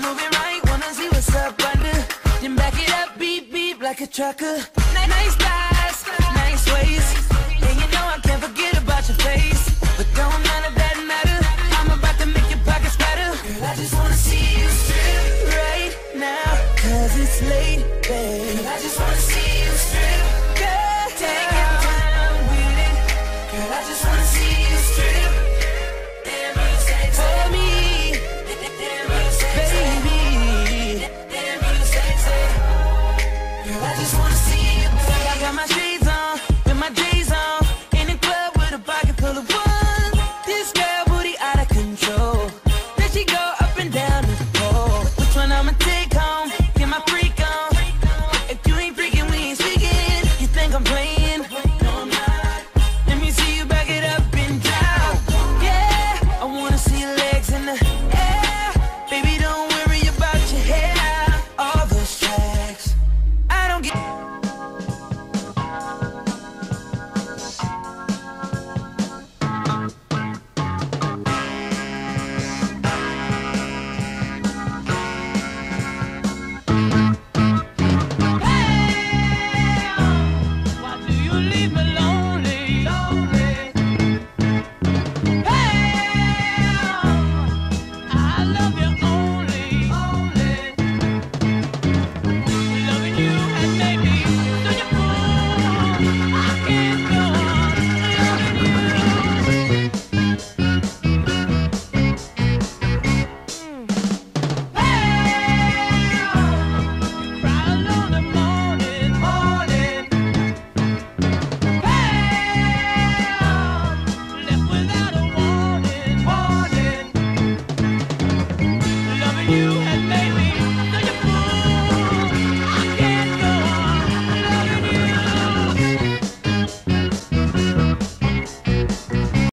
move it right, wanna see what's up under. Then back it up, beep, beep, like a trucker. Nice thighs, nice waist. And you know I can't forget about your face. But don't none of that matter, I'm about to make your pockets better. Girl, I just wanna see you strip right now, cause it's late, babe. Girl, I just wanna see you strip. Girl, take your time with it. Girl, I just wanna see you.